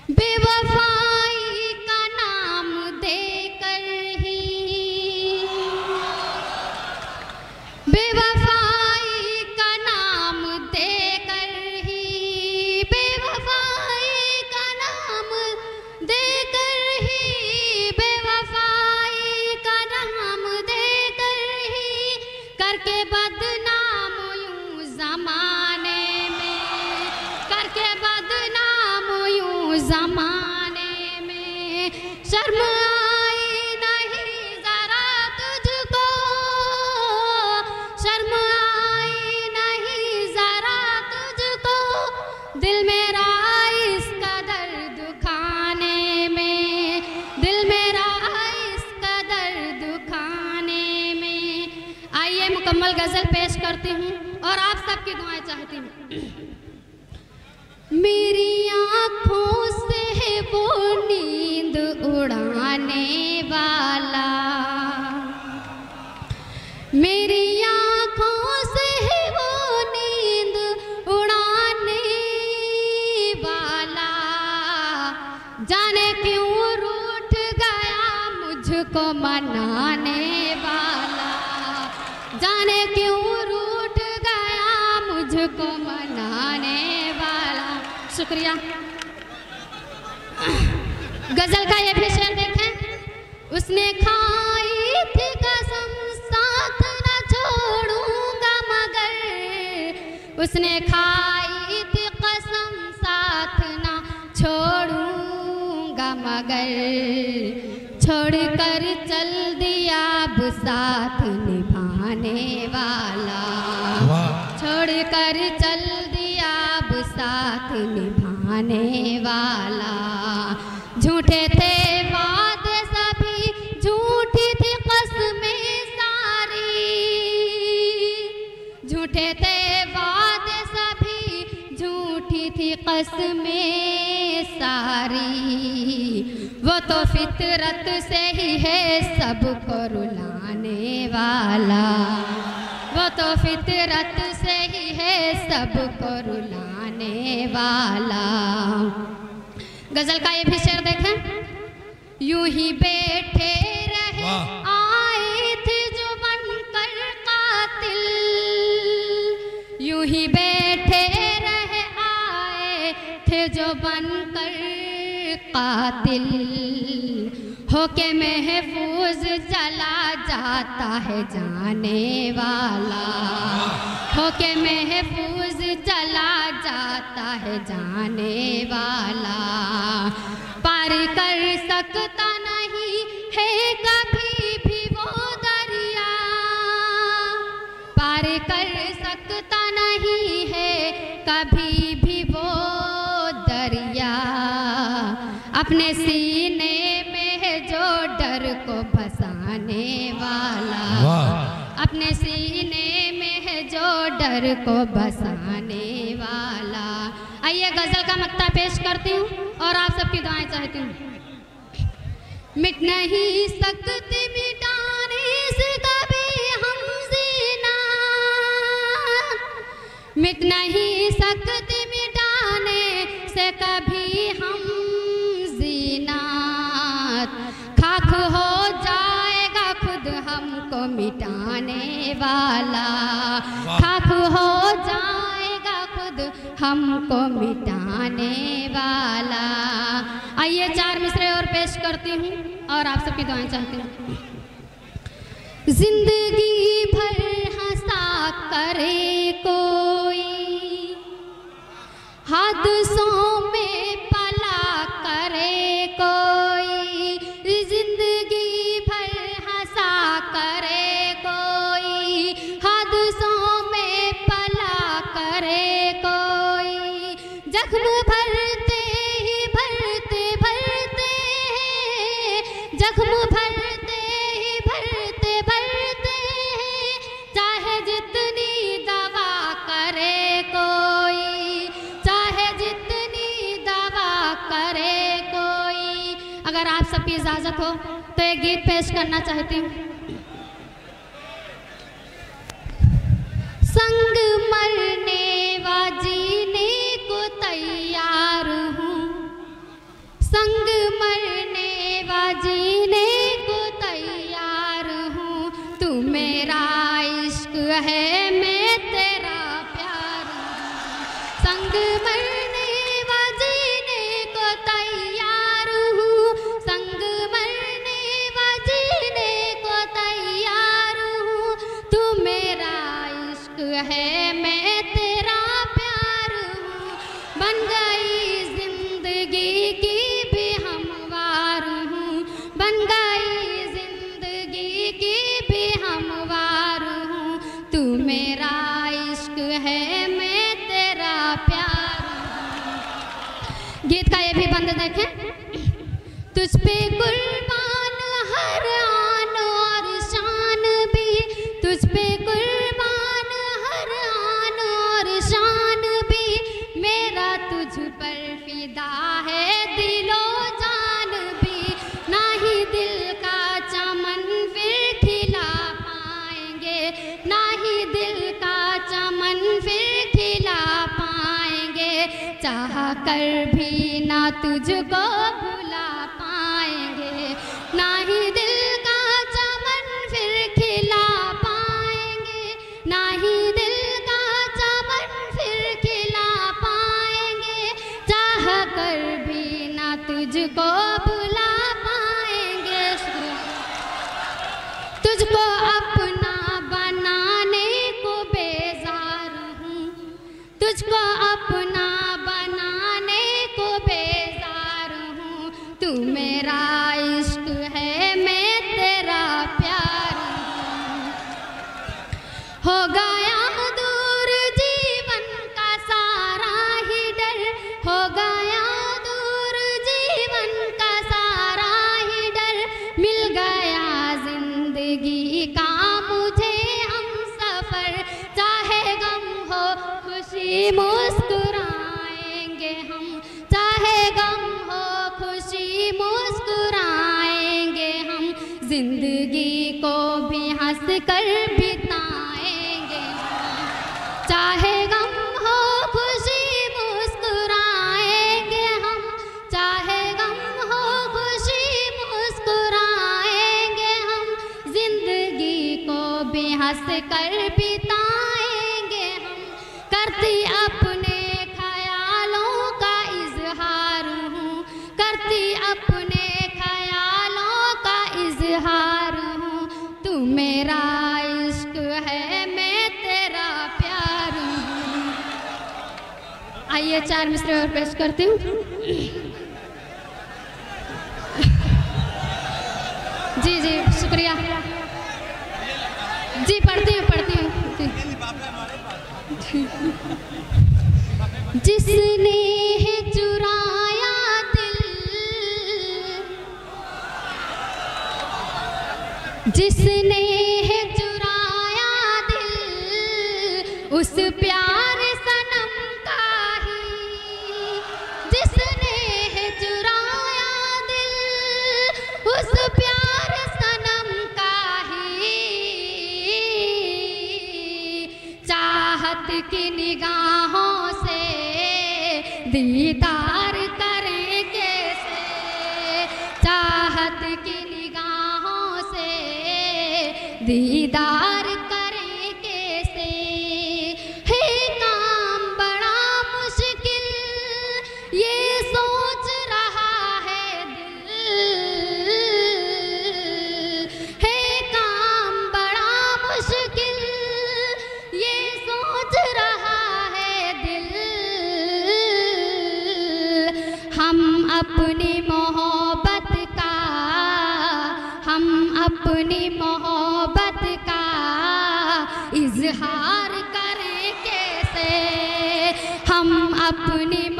बेवफाई का नाम देकर ही, बेवफाई का नाम देकर ही, बेवफाई का नाम देकर ही, बेवफाई का नाम देकर ही, करके बदनाम यूं जमाने में, करके बदनाम यूं जमाने में। शर्म आई नहीं जरा तुझको, शर्म आई नहीं जरा तुझको, दिल मेरा इसका दर्द खाने में, दिल मेरा इसका दर्द खाने में। आइए मुकम्मल गजल पेश करती हूँ और आप सबकी दुआएं चाहती हूँ। मेरी आँखों से है वो नींद उड़ाने वाला, मेरी आँखों से है वो नींद उड़ाने वाला, जाने क्यों रूठ गया मुझको मनाने वाला, जाने क्यों रूठ गया मुझको मनाने वाला। शुक्रिया। गजल का ये भी शेर देखें। उसने खाई थी कसम साथ न छोड़ूंगा मगर, उसने खाई थी कसम साथ न छोड़ूंगा मगर, छोड़कर चल दिया अब साथ निभाने वाला, छोड़कर चल दिया अब साथ निभाने वाला। झूठे थे वादे सभी, झूठी थी कसमें सारी, झूठे थे वादे सभी, झूठी थी कसमें सारी। वो तो फितरत से ही है सबको रुलाने वाला, वो तो फितरत से ही है सबको रुलाने वाला। गजल का ये भी शेर देखें। यूं ही बैठे रहे आए थे जो बनकर कातिल, यूं ही बैठे रहे आए थे जो बनकर कातिल, होके महफूज चला जाता है जाने वाला, होके महफूज चला जाता है जाने वाला। पार कर सकता नहीं है कभी भी वो दरिया, पार कर सकता नहीं है कभी भी वो दरिया। अपने सीने में है जो डर को भसाने वाला, अपने सीने में है जो डर को बसाने वाला। आइए गजल का मक्ता पेश करती हूँ और आप सबकी दुआएं चाहती हूँ। मिट नहीं सकते मिटाने से कभी हम जीना, मिट नहीं सकते मिटाने से कभी हम जीना। खाक हो जाएगा खुद हमको मिटाने वाला, खाक हो जाएगा खुद हमको मिटाने वाला। आइए 4 मिसरे और पेश करती हूँ और आप सबकी दुआएं चाहती हूँ। जिंदगी भर हंसा करे कोई, हादसों में पला करे कोई, जिंदगी भर हंसा करे कोई, हादसों में पला करे कोई। जख्म भरते ही भरते भरते हैं, जख्म भरते ही भरते भरते हैं, चाहे जितनी दवा करे कोई, चाहे जितनी दवा करे कोई। अगर आप सबकी इजाजत हो तो एक गीत पेश करना चाहती हूँ। संग मरने व जीने को तैयार हूँ, संग मरने व जीने को तैयार हूँ। तू मेरा इश्क है, मैं तेरा प्यार हूँ। संग मरने व जीने को तैयार हूँ। संग मरने व जीने को तैयार हूँ। तू मेरा इश्क है, मैं तेरा प्यार हूँ। बन गई जिंदगी की भी हमवार हूँ। बन गई जिंदगी की भी हमवार हूँ। तू मेरा इश्क है, मैं तेरा प्यार हूँ। गीत का ये भी बंद देखें। तुझ पे कुर्बान हर आन और शान भी, तुझ पे कुर्बान हर आन और शान भी, मेरा तुझ पर फिदा है दिलो जान भी। ना ही दिल का चमन फिर खिला पाएंगे, ना ही दिल का चमन फिर खिला पाएंगे। चाह कर भी ना तुझको भुला पाएंगे, ना ही दिल का चमन फिर खिला पाएंगे, ना ही दिल का चमन फिर खिला पाएंगे। चाह कर भी ना तुझको भुला पाएंगे। तुझको अपना बनाने को बेजार हूँ। तुझको अपना बनाने को बेजार हूँ। तू मेरा इश्क है, मैं तेरा प्यार हूँ। हो गया दूर जीवन का सारा ही डर, हो गया दूर जीवन का सारा ही डर। मिल गया जिंदगी का मुझे हमसफर। चाहे गम हो खुशी मुस्कुराएंगे हम, चाहे गम हो खुशी मुस्कुराएंगे हम। जिंदगी को भी हंस कर बिताएंगे हम। चाहे गम हो खुशी मुस्कुराएंगे हम, चाहे गम हो खुशी मुस्कुराएंगे हम। जिंदगी को भी हंस कर बिताएंगे हम। करती अपने ख्यालों का इजहार हूँ, करती अपने ख्यालों का इजहार हूँ। तू मेरा इश्क है, मैं तेरा प्यार हूँ। आइए 4 मिसरे और पेश करती हूँ। जी जी शुक्रिया जी। पढ़ती हूँ जिसने है चुराया दिल, जिसने है चुराया दिल, उस प्यार सनम का ही। जिसने है चुराया दिल, उस प्यार सनम का ही। चाहत की निगाहों से दीदार करें कैसे, चाहत की निगाहों से दीदार करें कैसे। है काम बड़ा मुश्किल, ये सोच रहा है दिल। है काम बड़ा मुश्किल, ये सोच रहा है दिल। हम अपनी मोहब्बत का, हम अपनी मोहब्बत का इजहार करें कैसे। हम अपनी